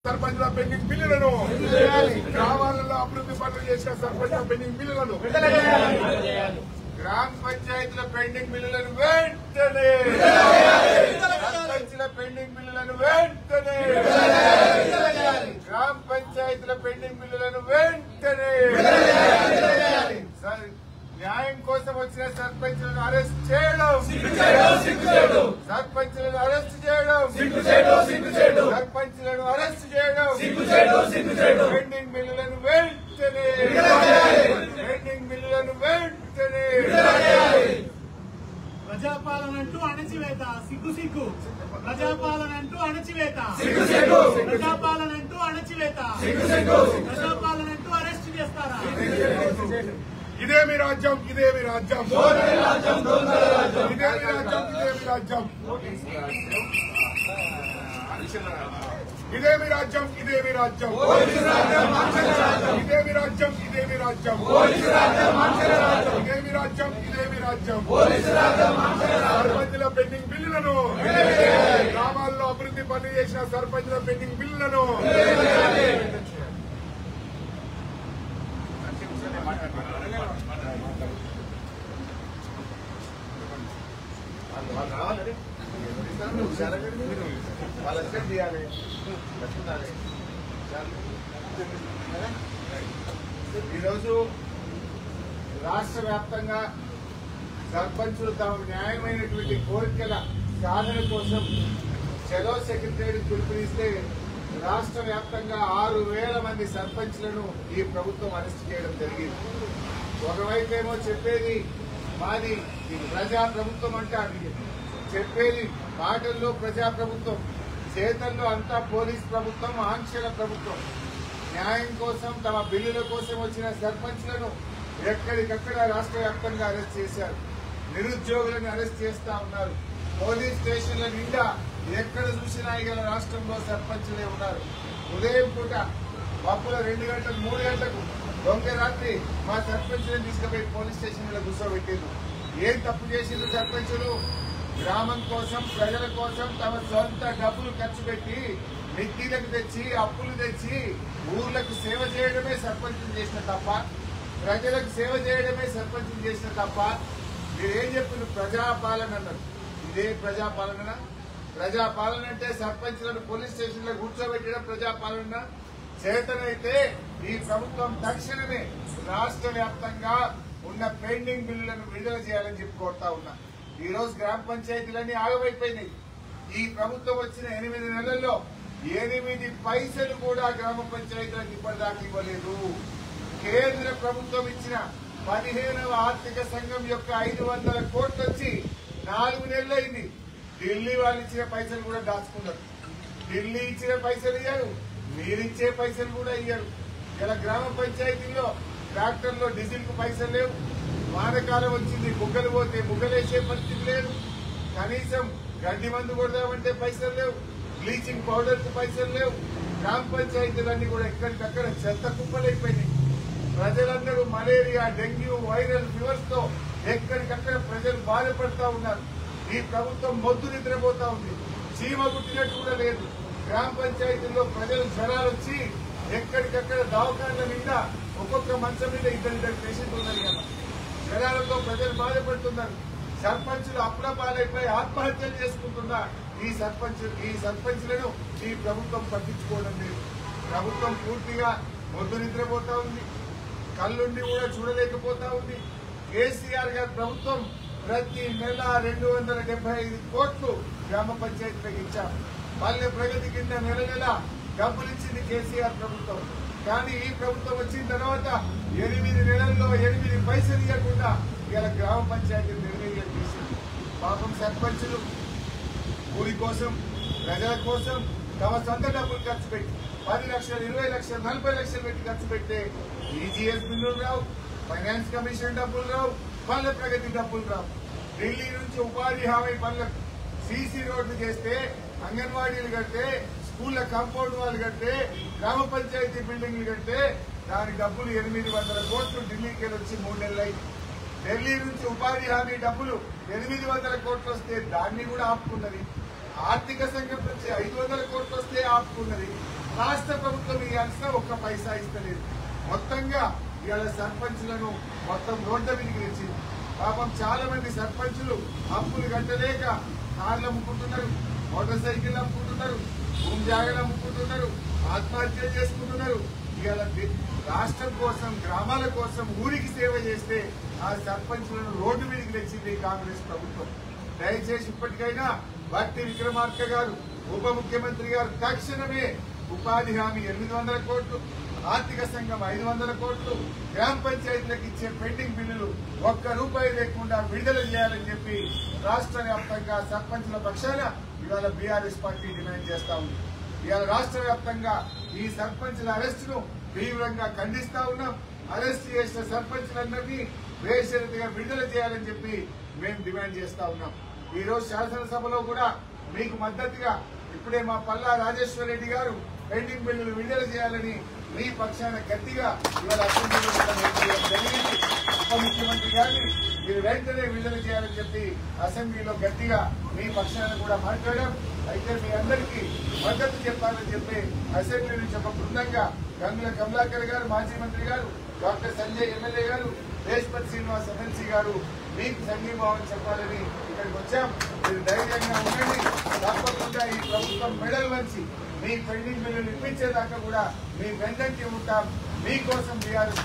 సర్పంచుల పెండింగ్ బిల్లులను గ్రామాలలో అభివృద్ధి పనులు చేసిన సర్పంచుల పెండింగ్ బిల్లులను గ్రామ పంచాయతీల పెండింగ్ బిల్లులను వెంటనే సర్పంచుల పెండింగ్ బిల్లులను వెంటనే గ్రామ పంచాయతీల పెండింగ్ బిల్లులను వెంటనే న్యాయం కోసం వచ్చిన సర్పంచులను అరెస్ట్ చేయడం సర్పంచులను అరెస్ట్ చేయడం సర్పంచులను అరెస్ట్ చేయడం పెండింగ్ బిల్లులను వెంటనే పెండింగ్ బిల్లులను వెంటనే ప్రజాపాలనంటూ అణచివేత సిగ్గు సిగ్గు ప్రజాపాలనంటూ అణచివేత ప్రజాపాలనంటూ అణచివేత ప్రజాపాలనంటూ అరెస్ట్ చేస్తారా? ఇదేమి రాజ్యం ఇదేమి రాజ్యం ఇదేమి రాజ్యం ఇదేమి రాజ్యం ఇదేమి రాజ్యం ఇదేమి రాజ్యం ఇదేమి రాజ్యం ఇదేమి రాజ్యం ఇదేమి రాజ్యం ఇదేమి రాజ్యం సర్పంచుల పెండింగ్ బిల్లులను గ్రామాల్లో అభివృద్ధి పనులు చేసిన సర్పంచుల పెండింగ్ బిల్లులను ఈరోజు రాష్ట్ర వ్యాప్తంగా సర్పంచులు తమ న్యాయమైనటువంటి కోరికల సాధన కోసం చలో సెక్రటరీ పిలుపునిస్తే రాష్ట్ర వ్యాప్తంగా 6,000 మంది సర్పంచ్లను ఈ ప్రభుత్వం అరెస్ట్ చేయడం జరిగింది. ఒకవైపేమో చెప్పేది మాది ప్రజా ప్రభుత్వం అంటారు, చెప్పేది మాటల్లో ప్రజా ప్రభుత్వం, చేతల్లో అంతా పోలీస్ ప్రభుత్వం, ఆంక్షల ప్రభుత్వం. న్యాయం కోసం తమ బిల్లుల కోసం వచ్చిన సర్పంచ్లను ఎక్కడికక్కడ రాష్ట్ర వ్యాప్తంగా అరెస్ట్ చేశారు. నిరుద్యోగులను అరెస్ట్ చేస్తా ఉన్నారు. పోలీస్ స్టేషన్ల నిండా ఎక్కడ చూసినా ఇవాళ రాష్ట్రంలో సర్పంచులే ఉన్నారు. ఉదయం పూట పప్పుల 2 గంటలకు 3 గంటలకు దొంగ రాత్రి మా సర్పంచులను తీసుకుపోయి పోలీస్ స్టేషన్లో కూర్చోబెట్టిండ్రు. ఏం తప్పు చేసిండ్రు సర్పంచులు? గ్రామం కోసం ప్రజల కోసం తమ సొంత డబ్బులు ఖర్చు పెట్టి మిత్తిలకు తెచ్చి అప్పులు తెచ్చి ఊర్లకు సేవ చేయడమే సర్పంచులు చేసిన తప్ప, ప్రజలకు సేవ చేయడమే సర్పంచులు చేసిన తప్ప. మీరేం చెప్తున్నారు? ప్రజాపాలన అన్నారు. ఇదే ప్రజాపాలన? ప్రజాపాలన అంటే సర్పంచులను పోలీస్ స్టేషన్ లో కూర్చోబెట్టడం ప్రజాపాలన? చేతనైతే ఈ ప్రభుత్వం తక్షణమే రాష్ట్ర వ్యాప్తంగా ఉన్న పెండింగ్ బిల్లులను విడుదల చేయాలని చెప్పి కోరుతా ఉన్నా. ఈ రోజు గ్రామ పంచాయతీలన్నీ ఆగమైపోయినాయి. ఈ ప్రభుత్వం వచ్చిన 8 నెలల్లో 8 పైసలు కూడా గ్రామ పంచాయతీలకు ఇప్పటిదాకా ఇవ్వలేదు. కేంద్ర ప్రభుత్వం ఇచ్చిన 15వ ఆర్థిక సంఘం యొక్క 500 కోట్లు వచ్చి 4 నెలలైంది. ఢిల్లీ వాళ్ళు ఇచ్చిన పైసలు కూడా దాచుకున్నారు. ఢిల్లీ ఇచ్చిన పైసలు ఇయ్యారు, మీరిచ్చే పైసలు కూడా ఇయ్యారు. ఇలా గ్రామ పంచాయతీల్లో ట్రాక్టర్లో డీజిల్ కు పైసలు లేవు. వానకాలం వచ్చింది, ముగ్గలు పోతే ముగ్గలేసే పరిస్థితి లేదు. కనీసం గడ్డి మందు కొడదామంటే పైసలు లేవు. బ్లీచింగ్ పౌడర్ కు పైసలు లేవు. గ్రామ పంచాయతీలన్నీ కూడా ఎక్కడికక్కడ చెత్త కుప్పలైపోయినాయి. ప్రజలందరూ మలేరియా, డెంగ్యూ, వైరల్ ఫీవర్స్ తో ఎక్కడికక్కడ ప్రజలు బాధపడతా ఉన్నారు. ఈ ప్రభుత్వం మొద్దు నిద్రపోతా ఉంది. చీమ పుట్టినట్టు కూడా లేదు. గ్రామ పంచాయతీల్లో ప్రజలు జ్వరాలు వచ్చి ఎక్కడికక్కడ దవాఖాన్ల మీద ఒక్కొక్క మంచం మీద 2 పేషెంట్లు ఉన్నారు కదా. జ్వరాలతో ప్రజలు బాధపడుతున్నారు. సర్పంచులు అప్పుల పాలైపోయి ఆత్మహత్యలు చేసుకుంటున్నా ఈ సర్పంచులను ఈ ప్రభుత్వం పట్టించుకోవడం లేదు. ప్రభుత్వం పూర్తిగా మొద్దు నిద్రపోతా ఉంది. కళ్ళుండి కూడా చూడలేకపోతా ఉంది. కేసీఆర్ గారి ప్రభుత్వం ప్రతి నెల 275 కోట్లు గ్రామ పంచాయతీలకు ఇచ్చారు. పల్లె ప్రగతి కింద నెల డబ్బులు ఇచ్చింది కేసీఆర్ ప్రభుత్వం. కానీ ఈ ప్రభుత్వం వచ్చిన తర్వాత 8 నెలల్లో 8 పైసలు ఇవ్వకుండా ఇలా గ్రామ పంచాయతీలు నిర్ణయం చేసింది. పాపం సర్పంచులు ఊరి కోసం ప్రజల కోసం తమ సొంత డబ్బులు ఖర్చు పెట్టి 10 లక్షలు, 20 లక్షలు, 40 లక్షలు పెట్టి ఖర్చు పెడితే ఈజీఎస్ బిల్లులు రావు, ఫైనాన్స్ కమిషన్ డబ్బులు రావు, పల్లె ప్రగతి డబ్బులు రావు. ఢిల్లీ నుంచి ఉపాధి హామీ పనులకు సీసీ రోడ్లు చేస్తే, అంగన్వాడీలు కడితే, స్కూళ్ల కాంపౌండ్ వాళ్ళు కడితే, గ్రామ పంచాయతీ బిల్డింగ్లు కడితే దాని డబ్బులు 800 కోట్లు ఢిల్లీకి వచ్చి 3 నెలలైంది. ఢిల్లీ నుంచి ఉపాధి హామీ డబ్బులు 800 కోట్లు వస్తే దాన్ని కూడా ఆపుకున్నది. ఆర్థిక సంఘం నుంచి 500 కోట్లు వస్తే ఆపుకున్నది. రాష్ట్ర ప్రభుత్వం ఇవ్వాల్సిన ఒక్క పైసా ఇస్తలేదు. మొత్తంగా ఇవాళ సర్పంచులను మొత్తం రోడ్ల మీదకి తెచ్చింది. పాపం చాలా మంది సర్పంచులు అప్పులు కట్టలేక కార్లు అమ్ముకుంటున్నారు, మోటార్ సైకిల్ అమ్ముకుంటున్నారు, భూమి జాగాలు అమ్ముకుంటున్నారు, ఆత్మహత్యలు చేసుకుంటున్నారు. ఇవాళ రాష్ట్రం కోసం, గ్రామాల కోసం, ఊరికి సేవ చేస్తే ఆ సర్పంచులను రోడ్డు మీదకి తెచ్చింది కాంగ్రెస్ ప్రభుత్వం. దయచేసి ఇప్పటికైనా భట్టి విక్రమార్క గారు, ఉప ముఖ్యమంత్రి గారు తక్షణమే ఉపాధి హామీ 800 కోట్లు, ఆర్థిక సంఘం 500 కోట్లు, గ్రామ పంచాయతీలకు ఇచ్చే పెండింగ్ బిల్లులు ₹1 లేకుండా విడుదల చేయాలని చెప్పి రాష్ట్ర వ్యాప్తంగా సర్పంచుల పక్షాన ఇవాళ బీఆర్ఎస్ పార్టీ డిమాండ్ చేస్తా ఉంది. ఇవాళ రాష్ట్ర వ్యాప్తంగా ఈ సర్పంచుల అరెస్టును తీవ్రంగా ఖండిస్తా ఉన్నాం. అరెస్ట్ చేసిన సర్పంచులందరినీ బేషరతుగా విడుదల చేయాలని చెప్పి మేము డిమాండ్ చేస్తా ఉన్నాం. ఈ రోజు శాసనసభలో కూడా మీకు మద్దతుగా ఇప్పుడే మా పల్లా రాజేశ్వర రెడ్డి గారు పెండింగ్ బిల్లులు విడుదల చేయాలని మీ పక్షాన గట్టిగా ఇవాళ అసెంబ్లీలో జరిగింది. ఉప ముఖ్యమంత్రి గారిని మీరు వెంటనే విడుదల చేయాలని చెప్పి అసెంబ్లీలో గట్టిగా మీ పక్షాన కూడా మాట్లాడాం. అయితే మీ అందరికీ మద్దతు చెప్పాలని చెప్పి అసెంబ్లీ నుంచి ఒక బృందంగా గంగుల కమలాకర్ గారు, మాజీ మంత్రి గారు, డాక్టర్ సంజయ్ ఎమ్మెల్యే గారు, దేశపతి శ్రీనివాస్ ఎమ్మెల్సీ గారు మీకు సంఘీభావం చెప్పాలని ఇక్కడికి వచ్చాం. మీరు ధైర్యంగా ఉండండి. తప్పకుండా ఈ ప్రభుత్వం మెడల్ వంచి మీ పెండింగ్ బిల్లులు ఇప్పించేదాకా కూడా మీ వెంటకి ఉంటాం. మీకోసం బీఆర్ఎస్